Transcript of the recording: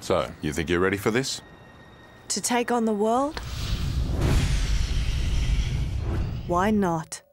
So, you think you're ready for this? To take on the world? Why not?